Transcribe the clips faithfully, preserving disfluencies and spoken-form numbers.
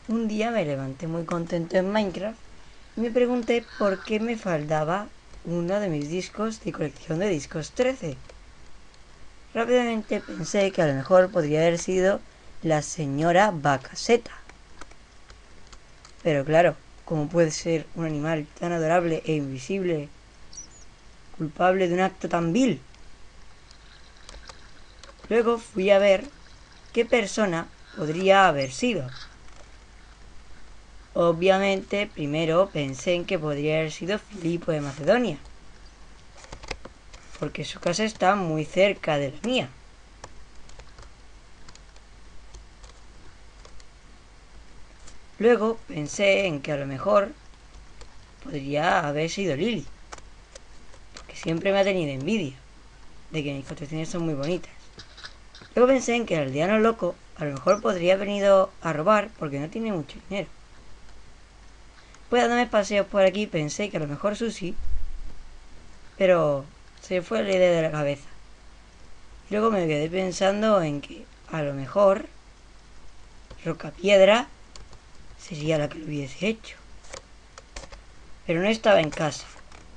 Un día me levanté muy contento en Minecraft y me pregunté por qué me faltaba uno de mis discos de colección de discos trece. Rápidamente pensé que a lo mejor podría haber sido la señora Bacaseta. Pero claro, ¿cómo puede ser un animal tan adorable e invisible culpable de un acto tan vil? Luego fui a ver qué persona podría haber sido. Obviamente, primero pensé en que podría haber sido Filipo de Macedonia, porque su casa está muy cerca de la mía. Luego pensé en que a lo mejor podría haber sido Lily, porque siempre me ha tenido envidia de que mis construcciones son muy bonitas. Luego pensé en que el aldeano loco a lo mejor podría haber venido a robar porque no tiene mucho dinero. Pues dándome paseos por aquí pensé que a lo mejor Susie, pero se fue la idea de la cabeza. Y luego me quedé pensando en que a lo mejor Rocapiedra sería la que lo hubiese hecho. Pero no estaba en casa.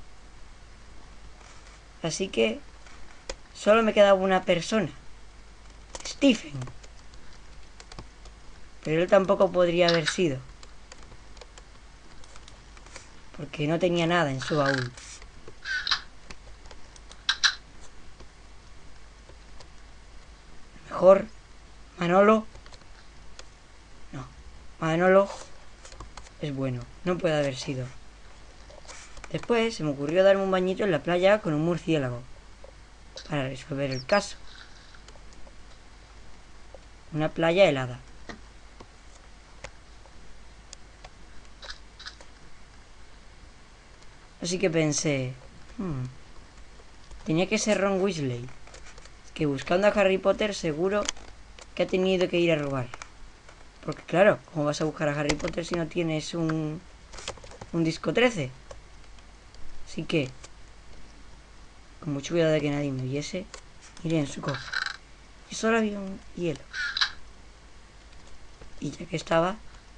Así que solo me quedaba una persona, Stephen. Pero él tampoco podría haber sido, porque no tenía nada en su baúl. Mejor Manolo. No, Manolo es bueno, no puede haber sido. Después se me ocurrió darme un bañito en la playa con un murciélago para resolver el caso. Una playa helada. Así que pensé, hmm, tenía que ser Ron Weasley, que buscando a Harry Potter seguro que ha tenido que ir a robar. Porque claro, ¿cómo vas a buscar a Harry Potter si no tienes un, un disco trece? Así que, con mucho cuidado de que nadie me viese, miré en su cofre. Y solo había un hielo. Y ya que estaba,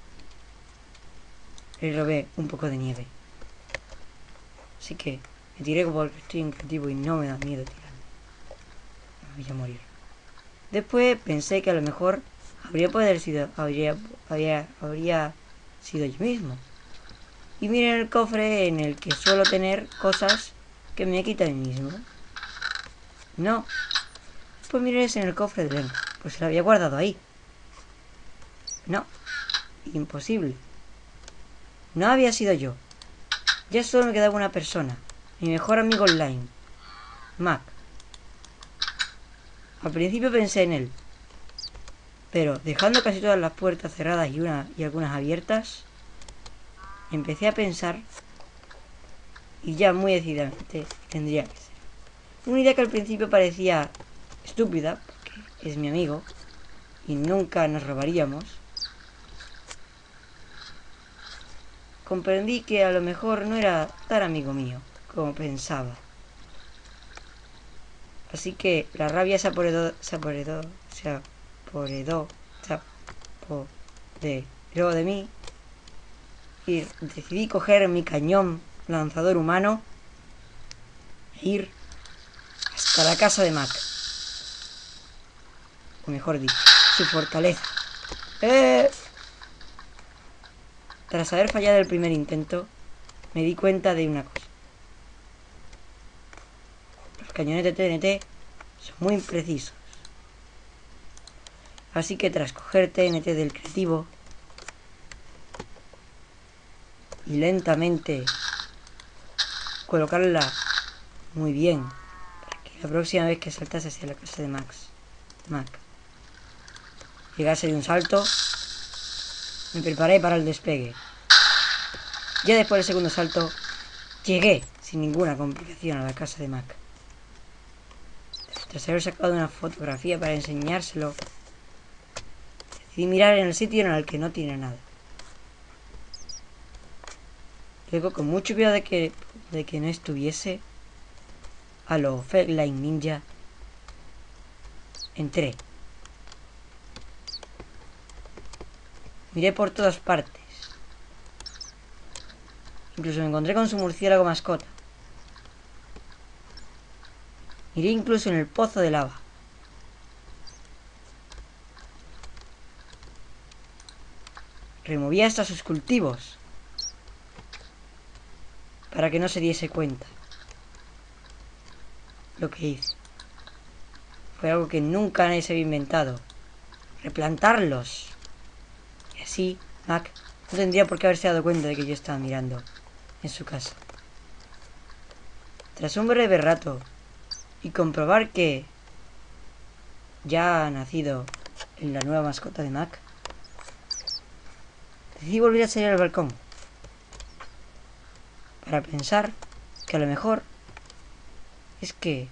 le robé un poco de nieve. Así que me tiré porque estoy en creativo y no me da miedo tirarme. Me voy a morir. Después pensé que a lo mejor habría poder sido, habría, habría, habría sido yo mismo. Y miren el cofre en el que suelo tener cosas que me quita a mí mismo. No. Pues miren en el cofre de Len. Pues se lo había guardado ahí. No. Imposible. No había sido yo. Ya solo me quedaba una persona. Mi mejor amigo online. Mac. Al principio pensé en él. Pero dejando casi todas las puertas cerradas y, una, y algunas abiertas, empecé a pensar y ya muy decididamente tendría que ser. Una idea que al principio parecía estúpida, porque es mi amigo y nunca nos robaríamos. Comprendí que a lo mejor no era tan amigo mío como pensaba. Así que la rabia se apoderó, se apoderó, se apoderó, se apoderó de mí y decidí coger mi cañón lanzador humano e ir hasta la casa de Mac. O mejor dicho, su fortaleza. ¡Eh! Tras haber fallado el primer intento, me di cuenta de una cosa. Los cañones de T N T son muy imprecisos. Así que tras coger T N T del creativo y lentamente colocarla muy bien para que la próxima vez que saltase hacia la casa de Max, Mac llegase de un salto, me preparé para el despegue. Ya después del segundo salto, llegué sin ninguna complicación a la casa de Mac. Tras haber sacado una fotografía para enseñárselo, decidí mirar en el sitio en el que no tiene nada. Luego, con mucho cuidado de que, de que no estuviese, a lo Fake Ninja, entré. Miré por todas partes. Incluso me encontré con su murciélago mascota. Miré incluso en el pozo de lava. Removía hasta sus cultivos para que no se diese cuenta. Lo que hice fue algo que nunca nadie se había inventado: replantarlos. Y así Mac no tendría por qué haberse dado cuenta de que yo estaba mirando en su casa. Tras un breve rato y comprobar que ya ha nacido en la nueva mascota de Mac, decidí volver a salir al balcón para pensar que a lo mejor es que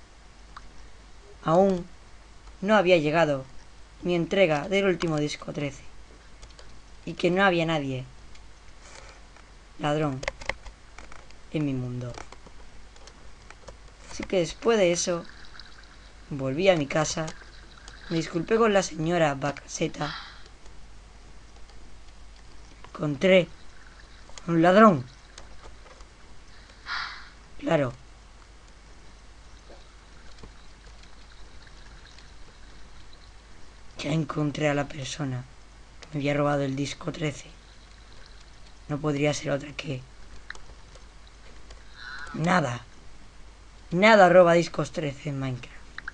aún no había llegado mi entrega del último disco trece y que no había nadie ladrón en mi mundo. Así que después de eso volví a mi casa, me disculpé con la señora Bacaseta. Encontré un ladrón. Claro. Ya encontré a la persona que me había robado el disco trece. No podría ser otra que... Nada. Nada roba discos trece en Minecraft.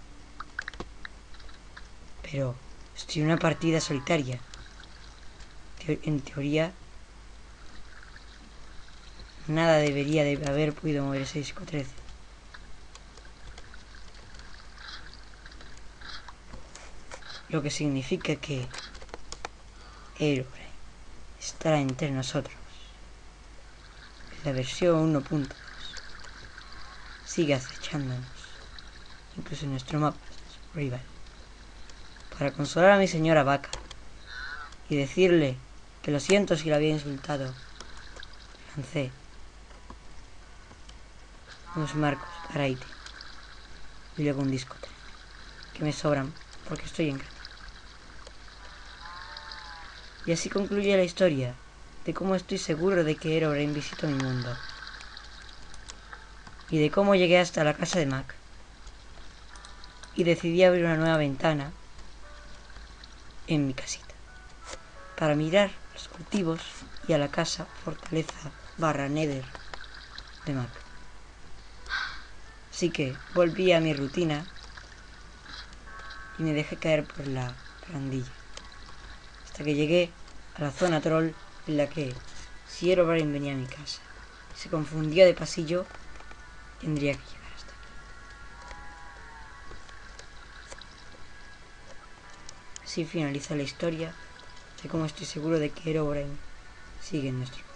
Pero estoy en una partida solitaria. En teoría, nada debería de haber podido mover ese disco trece. Lo que significa que Herobrine estará entre nosotros. La versión uno punto dos sigue acechándonos, incluso en nuestro mapa rival. Para consolar a mi señora vaca y decirle que lo siento si la había insultado, lancé unos marcos para ítem y luego un disco trece que me sobran porque estoy en gracia. Y así concluye la historia de cómo estoy seguro de que Herobrine visitó mi mundo y de cómo llegué hasta la casa de Mac y decidí abrir una nueva ventana en mi casita para mirar los cultivos y a la casa fortaleza barra nether de Mac. Así que volví a mi rutina y me dejé caer por la barandilla hasta que llegué a la zona troll, en la que si Herobrine venía a mi casa y se confundía de pasillo, tendría que llegar hasta aquí. Así finaliza la historia de cómo estoy seguro de que Herobrine sigue en nuestro